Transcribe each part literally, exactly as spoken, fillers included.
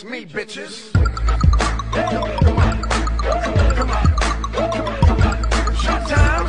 It's me, bitches. Come on, come on, showtime.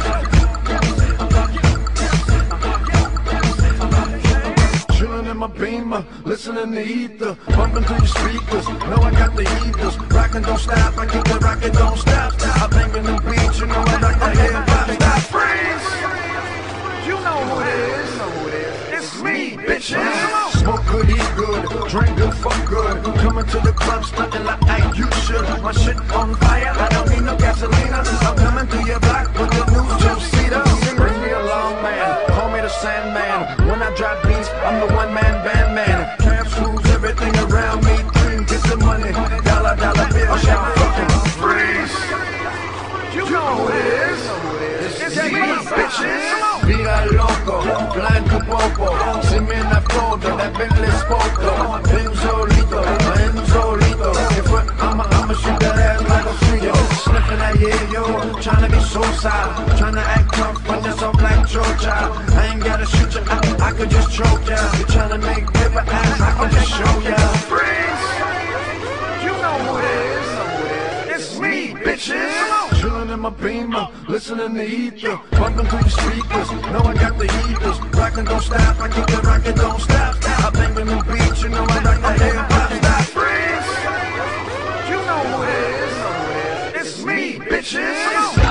Chillin' in my Beamer, listening to ether, bumping through your speakers. Know I got the heaters, rockin' don't stop. I keep the rockin' don't stop. I bang in the beach, you know I like the hip hop. Stop, freeze. You know who it is. It's me, bitches. Smoke good, eat good, drink good, fuck good. Coming to the club, stunting like I you should. My shit on fire, I don't need no gasolina. I'm coming through your block with the new two-seater. Bring me along, man, call me the Sandman. When I drop beats, I'm the one-man band, man. Cash rules everything around me. Dream, get some money, dollar, dollar bill, shout fucking freeze. You know who it is. It's me, bitches. Vida loco, blanco popo. Si me la foto, that Bentley Spoto. Ben solito, ben solito. If I'ma, I'ma shoot that ass like a free. Sniffing that yeah, yo. Tryna be so side. Tryna act tough, but that's all black Georgia. I ain't gotta shoot ya, I, I could just choke ya. You tryna make paper ass, I could just show ya. Freeze! You know who it is. It's me, bitches. Chillin' in my Beamer, listening to ether, bumping through your speakers. Know I got the heaters, rockin' don't stop. I keep the rockin' don't stop. I bang in the beach, you know I like the hip hop. Stop, freeze. You know who it is. It's me, bitches.